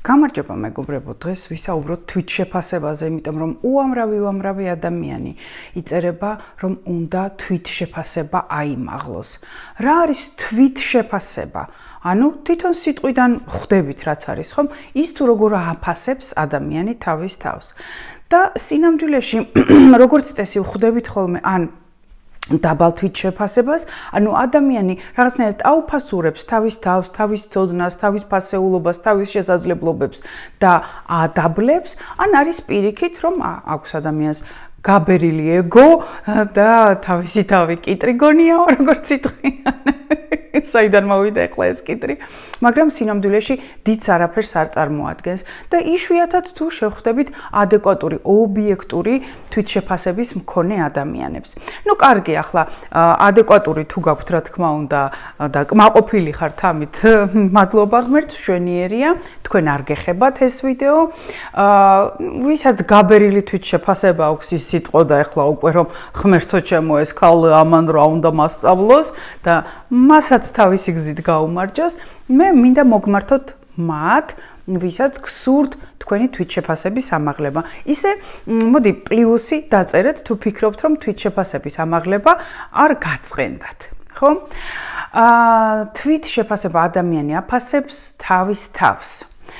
გამარჯობა მეგობრებო, დღეს ვისაუბროთ თვითშეფასებაზე, იმიტომ რომ უამრავი ადამიანი იწერება, რომ უნდა თვითშეფასება აიმაღლოს. რა არის თვითშეფასება? ანუ თვითონ სიტყვიდან ხვდებით რაც არის, ხომ? ის თუ როგორ აფასებს ადამიანი თავის თავს. და სინამდვილეში როგორც წესი ხვდებით ხოლმე ან დაბალ თვითშეფასებას, ანუ ადამიანი რაღაცნაირად აუფასურებს თავის თავს, თავის ცოდნას, თავის ფასეულობას, თავის შესაძლებლობებს და ადაბლებს, ან არის პირიქით, რომ აქვს ადამიანს გაბერილი ეგო და თავისი თავი კიტრი გონიაო, როგორც იტყვიან. საიდან მოვიდა ახლა ეს კიტრი, მაგრამ სინამდვილეში დიდს არაფერს არ წარმოადგენს და იშვიათად თუ შევხვდებით ადეკვატური, ობიექტური თვითშეფასების მქონე ადამიანებს. ნუ კარგი, ახლა ადეკვატური თუ გაქვთ, რა თქმა უნდა, და კმაყოფილი ხართ ამით, მადლობა ღმერთს, მშვენიერია, თქვენ არ გეხებათ ეს ვიდეო. ვისაც გაბერილი თვითშეფასება აქვს ის სიტყვა და ახლა უკვე რომ ღმერთო ჩემო ეს ქალ ამან რა უნდა მასწავლოს და მასაც თავისი გზით გაუმარჯოს, მე მინდა მოგმართოთ მათ, ვისაც გსურთ თქვენი თვითშეფასების ამაღლება. ისე, მოდი პლუსი დაწერეთ, თუ ფიქრობთ, რომ თვითშეფასების ამაღლება არ გაწყენდათ, ხო? თვითშეფასება ადამიანი აფასებს თავის თავს.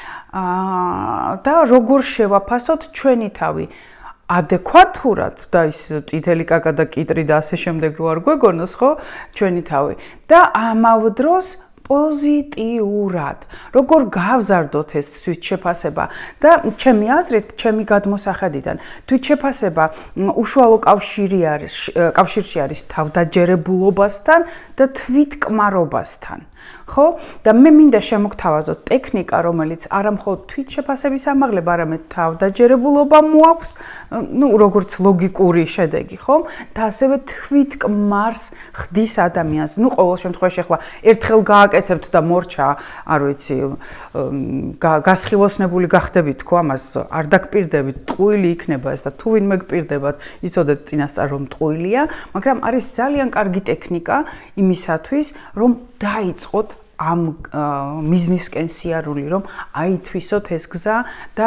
და როგორ შევაფასოთ ჩვენი თავი? ადეკვატურად და ის წითელი კაკა და კიტრი და ასე შემდეგ რო არ გვეგონოს, ხო, ჩვენი თავი. და ამავ დროს პოზიტიურად. როგორ გავზარდოთ ეს თვითშეფასება და ჩემი აზრით, ჩემი გადმოსახედიდან, თვითშეფასება უშუალო კავშირში არის თავდაჯერებულობასთან და თვითკმარობასთან. ხო? და მე მინდა შემოგთავაზოთ ტექნიკა, რომელიც არა მხოლოდ თვითშეფასების ამაღლება, არამედ თავდაჯერებულობა მოაქვს, ну, როგორც ლოგიკური შედეგი, ხო? და ასევე თვითკმარს ხდის ადამიანს. ну, ყოველ შემთხვევაში ახლა ერთხელ გააკეთებთ და მორჩა, არ ვიცი, გასხივოსნებული გახდებით, თქო, ამას არ დაგპირდებით, ტყუილი იქნება ეს და თუ ვინმე გპირდებათ, იცოდეთ წინასწარ რომ ტყუილია, მაგრამ არის ძალიან კარგი ტექნიკა იმისათვის, რომ დაიწყოთ ამ მიზნისკენ სიარული, რომ აითვისოთ ეს გზა და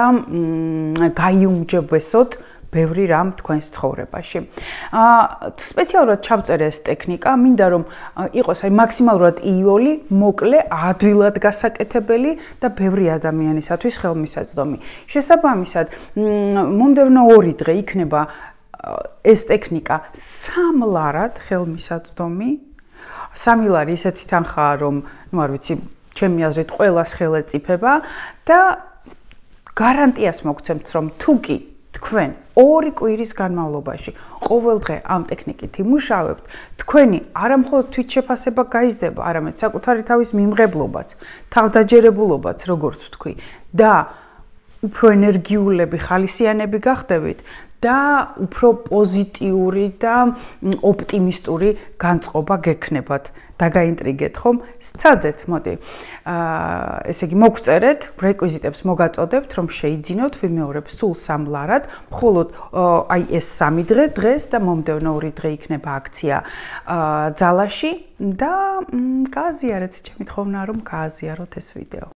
გაიუმჯობესოთ ბევრი რამ თქვენს ცხოვრებაში. სპეციალურად ჩავწერე ეს ტექნიკა, მინდა რომ იყოს აი მაქსიმალურად იოლი, მოკლე, ადვილად გასაკეთებელი და ბევრი ადამიანისათვის ხელმისაწვდომი. შესაბამისად, მომდევნო 2 დღე იქნება ეს ტექნიკა სამლარად ხელმისაწვდომი. სამი ლარი ისეთი თანხაა, რომ, ну, არ ვიცი, ჩემი აზრით ყველას ხელეწიფება და გარანტიას მოგცემთ, რომ თუ კი თქვენ 2 კვირის განმავლობაში ყოველდღე ამ ტექნიკით იმუშავებთ, თქვენი არა მხოლოდ თვითშეფასება გაიზრდება, არამედ საკუთარი თავის მიმღებლობაც, თავდაჯერებულობაც, როგორც ვთქვი, და უფრო ენერგიულები, ხალისიანები გახდებით და უფრო პოზიტიური და ოპტიმისტური განწყობა გექნებათ. დაგაინტრიგეთ ხომ? სცადეთ, მოდი. ესე იგი მოგწერეთ, რეკვიზიტებს მოგაწოდებთ, რომ შეიძინოთ ვიმეორებ სულ სამლარად, მხოლოდ აი ეს 3 დღე დღეს და მომდევნო 2 დღე იქნება აქცია ძალაში და გააზიარეთ, ჩემი თხოვნაა რომ გააზიაროთ ეს ვიდეო.